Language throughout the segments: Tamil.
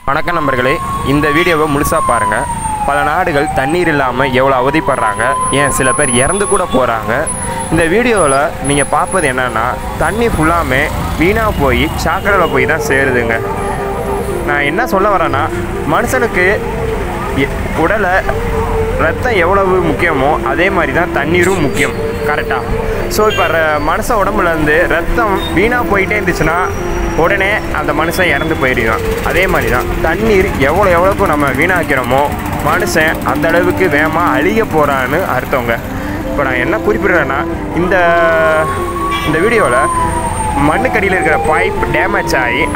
வணக்கம் நண்பர்களே, இந்த வீடியோவை முழுசாக பாருங்கள். பல நாடுகள் தண்ணீர் இல்லாமல் எவ்வளோ அவதிப்படுறாங்க, ஏன் சில பேர் இறந்து கூட போகிறாங்க. இந்த வீடியோவில் நீங்கள் பார்ப்பது என்னென்னா, தண்ணி ஃபுல்லாமே வீணாக போய் சாக்கடையில் போய் தான் சேருதுங்க. நான் என்ன சொல்ல வரேன்னா, மனுஷனுக்கு உடலை ரத்தம் எவ்வளவு முக்கியமோ அதே மாதிரி தான் தண்ணீரும் முக்கியம். கரெக்டாக? ஸோ இப்போ மனுஷ உடம்புலேருந்து ரத்தம் வீணாக போயிட்டே இருந்துச்சுன்னா உடனே அந்த மனுஷன் இறந்து போயிடுவான். அதே மாதிரி தான் தண்ணீர் எவ்வளோக்கு நம்ம வீணாக்கிறோமோ மனுஷன் அந்த அளவுக்கு வேகமாக அழிய போகிறான்னு அர்த்தங்க. இப்போ நான் என்ன குறிப்பிடுறேன்னா, இந்த வீடியோவில் மண்ணுக்கடியில் இருக்கிற பைப் டேமேஜ்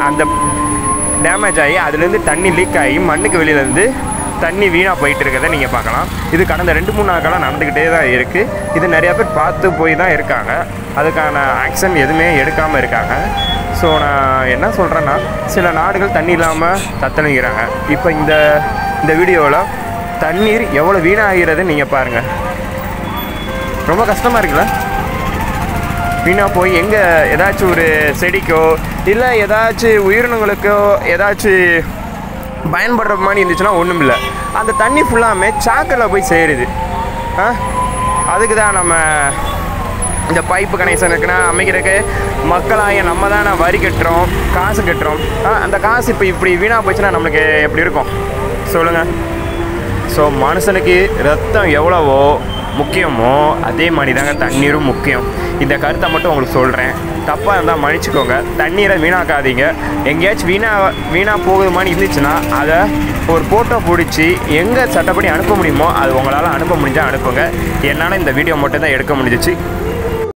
ஆகி அதுலேருந்து தண்ணி லீக் ஆகி மண்ணுக்கு வெளியிலேருந்து தண்ணி வீணாக போயிட்டு இருக்கிறத நீங்கள் பார்க்கலாம். இது கடந்த 2-3 நாட்களாக நடந்துக்கிட்டே தான் இருக்குது. இது நிறையா பேர் பார்த்து போய் தான் இருக்காங்க, அதுக்கான ஆக்ஷன் எதுவுமே எடுக்காமல் இருக்காங்க. ஸோ நான் என்ன சொல்கிறேன்னா, சில நாடுகள் தண்ணி இல்லாமல் தத்தளிக்கிறாங்க. இப்போ இந்த வீடியோவில் தண்ணீர் எவ்வளோ வீணாகிறதுன்னு நீங்கள் பாருங்கள். ரொம்ப கஷ்டமாக இருக்குல்ல? வீணாக போய் எங்கே ஏதாச்சும் ஒரு செடிக்கோ இல்லை ஏதாச்சும் உயிரினங்களுக்கோ ஏதாச்சும் பயன்படுற மாதிரி இருந்துச்சுன்னா ஒன்றும் இல்லை. அந்த தண்ணி ஃபுல்லாமே சாக்கடையில் போய் சேருது. அதுக்கு தான் நம்ம இந்த பைப்பு கனெக்ஷன் இருக்குன்னா அமைக்கிறதுக்கு மக்களாகிய நம்ம தான் வரி கட்டுறோம், காசு கட்டுறோம். அந்த காசு இப்போ இப்படி வீணாக போச்சுன்னா நம்மளுக்கு எப்படி இருக்கும் சொல்லுங்கள்? ஸோ மனுஷனுக்கு ரத்தம் எவ்வளவோ முக்கியமோ அதே மாதிரி தாங்க தண்ணீரும் முக்கியம். இந்த கருத்தை மட்டும் உங்களுக்கு சொல்கிறேன். தப்பாக இருந்தால் மன்னிச்சுக்கோங்க. தண்ணீரை வீணாக்காதீங்க. எங்கேயாச்சும் வீணாக போகுது மாதிரி இருந்துச்சுன்னா அதை ஒரு ஃபோட்டோ பிடிச்சி எங்கே சட்டப்படி அனுப்ப முடியுமோ அது உங்களால் அனுப்ப முடிஞ்சால் அனுப்புங்க. என்னால் இந்த வீடியோ மட்டும் தான் எடுக்க முடிஞ்சிச்சு.